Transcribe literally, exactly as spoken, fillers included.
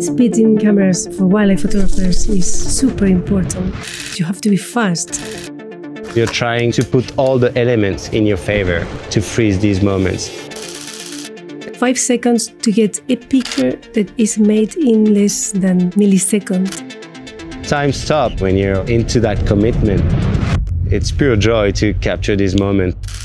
Speed in cameras for wildlife photographers is super important. You have to be fast. You're trying to put all the elements in your favor to freeze these moments. Five seconds to get a picture that is made in less than millisecond. Time stops when you're into that commitment. It's pure joy to capture this moment.